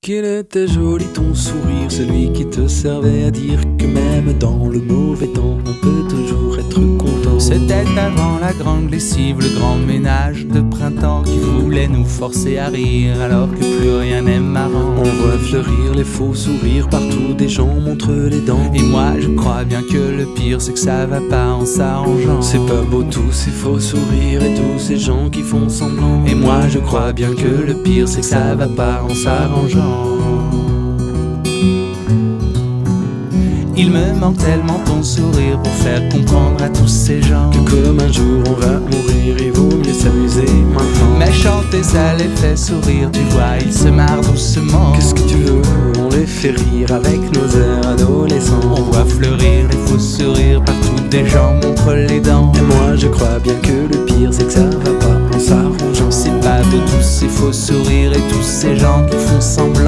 Qu'il était joli ton sourire, celui qui te servait à dire que même dans le mauvais temps, on peut toujours être content. C'était avant la grande lessive, le grand ménage de printemps qui voulait nous forcer à rire alors que plus rien n'est marrant. On voit fleurir les faux sourires, partout des gens montrent les dents. Et moi je crois bien que le pire c'est que ça va pas en s'arrangeant. C'est pas beau tous ces faux sourires et tous ces gens qui font semblant. Et moi je crois bien que le pire c'est que ça va pas en s'arrangeant. Il me manque tellement ton sourire pour faire comprendre à tous ces gens que comme un jour on va mourir, il vaut mieux s'amuser maintenant. Mais chanter ça les fait sourire, tu vois, ils se marrent doucement. Qu'est-ce que tu veux, on les fait rire avec nos airs adolescents. On voit fleurir les faux sourires, partout des gens montrent les dents. Et moi je crois bien que le pire c'est que ça va pas en s'arrangeant. C'est pas beau tous ces faux sourires et tous ces gens qui font semblant.